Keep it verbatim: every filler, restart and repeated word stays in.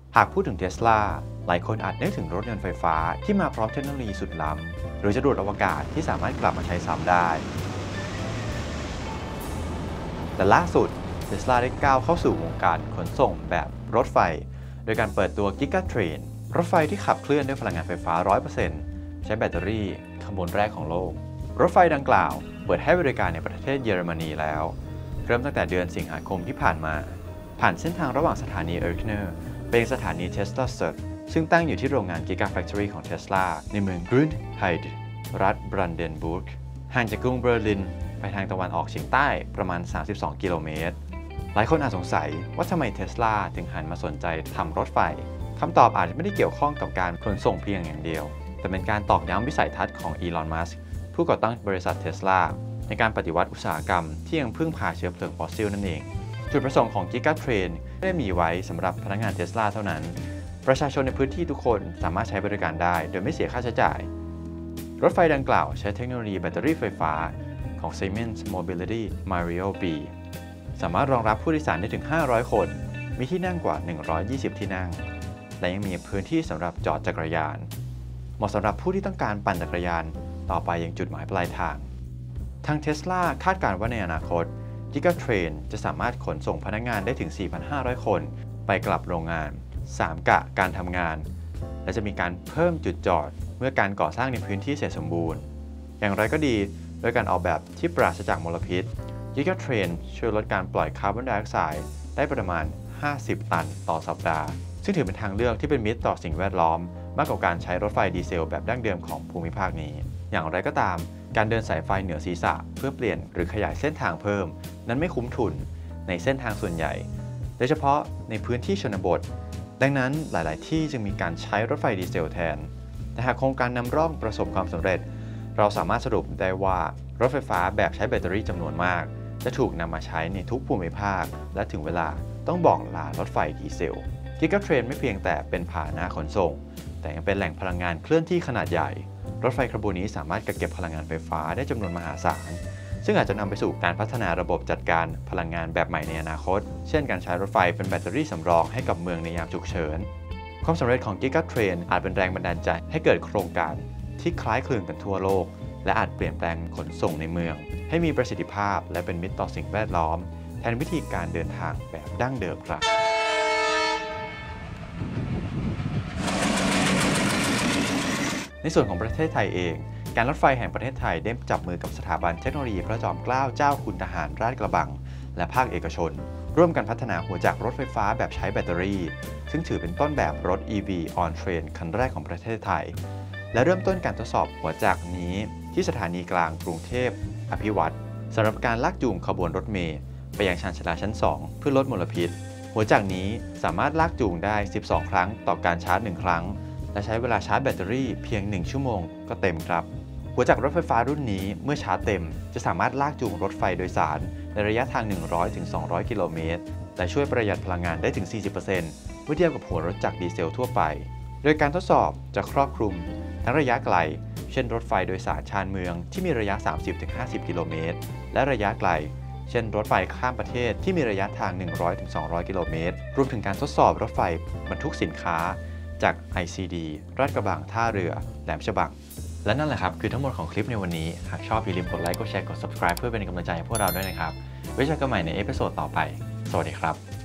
หากพูดถึง Tesla หลายคนอาจนึกถึงรถยนต์ไฟฟ้าที่มาพร้อมเทคโนโลยีสุดล้ำหรือจรวดอวกาศที่สามารถกลับมาใช้ซ้ำได้แต่ล่าสุด Tesla ได้ก้าวเข้าสู่วงการขนส่งแบบรถไฟโดยการเปิดตัว Giga Train รถไฟที่ขับเคลื่อนด้วยพลังงานไฟฟ้า ร้อยเปอร์เซ็นต์ ใช้แบตเตอรี่ขบวนแรกของโลกรถไฟดังกล่าวเปิดให้บริการในประเทศเยอรมนีแล้วเริ่มตั้งแต่เดือนสิงหาคมที่ผ่านมาผ่านเส้นทางระหว่างสถานีเออร์เคเนอร์ไปยังสถานี Tesla Sud ซึ่งตั้งอยู่ที่โรงงาน Giga Factory ของ Tesla ในเมือง Grünheide รัฐบรันเดนบูร์กห่างจากกรุงเบอร์ลินไปทางตะวันออกเฉียงใต้ประมาณสามสิบสองกิโลเมตรหลายคนอาจสงสัยว่าทำไม Tesla ถึงหันมาสนใจทำรถไฟคำตอบอาจจะไม่ได้เกี่ยวข้องกับการขนส่งเพียงอย่างเดียวแต่เป็นการตอกย้ำวิสัยทัศน์ของอีลอน มัสก์ผู้ก่อตั้งบริษัท Tesla ในการปฏิวัติอุตสาหกรรมที่ยังพึ่งพาเชื้อเพลิงฟอสซิลนั่นเองจุดประสงค์ของ Giga Train ไม่ได้มีไว้สำหรับพนักงาน Tesla เท่านั้นประชาชนในพื้นที่ทุกคนสามารถใช้บริการได้โดยไม่เสียค่าใช้จ่ายรถไฟดังกล่าวใช้เทคโนโลยีแบตเตอรี่ไฟฟ้าของ Siemens Mobility Mario B สามารถรองรับผู้โดยสารได้ถึงห้าร้อยคนมีที่นั่งกว่าหนึ่งร้อยยี่สิบที่นั่งและยังมีพื้นที่สำหรับจอดจักรยานเหมาะสำหรับผู้ที่ต้องการปั่นจักรยานต่อไปยังจุดหมายปลายทางทาง Tesla คาดการณ์ว่าในอนาคต Giga Train จะสามารถขนส่งพนักงานได้ถึง สี่พันห้าร้อย คนไปกลับโรงงานสามกะการทำงานและจะมีการเพิ่มจุดจอดเมื่อการก่อสร้างในพื้นที่เสร็จสมบูรณ์อย่างไรก็ดีโดยการออกแบบที่ปราศจากมลพิษ Giga Train ช่วยลดการปล่อยคาร์บอนไดออกไซด์ได้ประมาณห้าสิบตันต่อสัปดาห์ซึ่งถือเป็นทางเลือกที่เป็นมิตรต่อสิ่งแวดล้อมมากกว่าการใช้รถไฟดีเซลแบบดั้งเดิมของภูมิภาคนี้อย่างไรก็ตามการเดินสายไฟเหนือศีรษะเพื่อเปลี่ยนหรือขยายเส้นทางเพิ่มนั้นไม่คุ้มทุนในเส้นทางส่วนใหญ่โดยเฉพาะในพื้นที่ชนบทดังนั้นหลาย ๆ ที่จึงมีการใช้รถไฟดีเซลแทนแต่หากโครงการนำร่องประสบความสำเร็จเราสามารถสรุปได้ว่ารถไฟฟ้าแบบใช้แบตเตอรี่จำนวนมากจะถูกนำมาใช้ในทุกภูมิภาคและถึงเวลาต้องบอกลารถไฟดีเซล Giga Train ไม่เพียงแต่เป็นพาหนะขนส่งแต่ยังเป็นแหล่งพลังงานเคลื่อนที่ขนาดใหญ่รถไฟขบวนนี้สามารถกักเก็บพลังงานไฟฟ้าได้จำนวนมหาศาลซึ่งอาจจะนำไปสู่การพัฒนาระบบจัดการพลังงานแบบใหม่ในอนาคตเช่นการใช้รถไฟเป็นแบตเตอรี่สำรองให้กับเมืองในยามฉุกเฉินความสำเร็จของ Giga Train อาจเป็นแรงบันดาลใจให้เกิดโครงการที่คล้ายคลึงกันทั่วโลกและอาจเปลี่ยนแปลงขนส่งในเมืองให้มีประสิทธิภาพและเป็นมิตรต่อสิ่งแวดล้อมแทนวิธีการเดินทางแบบดั้งเดิมครับในส่วนของประเทศไทยเองการรถไฟแห่งประเทศไทยได้จับมือกับสถาบันเทคโนโลยีพระจอมเกล้าเจ้าคุณทหารราชกระบังและภาคเอกชนร่วมกันพัฒนาหัวจักรรถไฟฟ้าแบบใช้แบตเตอรี่ซึ่งถือเป็นต้นแบบรถ อี วี on train คันแรกของประเทศไทยและเริ่มต้นการทดสอบหัวจักรนี้ที่สถานีกลางกรุงเทพอภิวัตรสำหรับการลากจูงขบวนรถเมล์ไปยังชานชาลาชั้นสองเพื่อลดมลพิษหัวจักรนี้สามารถลากจูงได้สิบสองครั้งต่อการชาร์จหนึ่งครั้งและใช้เวลาชาร์จแบตเตอรี่เพียงหนึ่งชั่วโมงก็เต็มครับหัวจักรรถไฟฟ้ารุ่นนี้เมื่อชาร์จเต็มจะสามารถลากจูงรถไฟโดยสารในระยะทาง หนึ่งร้อยถึงสองร้อย กิโลเมตรและช่วยประหยัดพลังงานได้ถึง สี่สิบเปอร์เซ็นต์ เมื่อเทียบกับหัวรถจักรดีเซลทั่วไปโดยการทดสอบจะครอบคลุมทั้งระยะไกลเช่นรถไฟโดยสารชานเมืองที่มีระยะ สามสิบถึงห้าสิบ กิโลเมตรและระยะไกลเช่นรถไฟข้ามประเทศที่มีระยะทาง หนึ่งร้อยถึงสองร้อย กิโลเมตรรวมถึงการทดสอบรถไฟบรรทุกสินค้าจาก ไอ ซี ดี ลาดกระบังท่าเรือแหลมฉบังและนั่นแหละครับคือทั้งหมดของคลิปในวันนี้หากชอบอย่าลืมกดไลค์กดแชร์กด ซับสไครบ์ เพื่อเป็นกำลังใจให้พวกเราด้วยนะครับไว้เจอกันใหม่ในเอพิโซดต่อไปสวัสดีครับ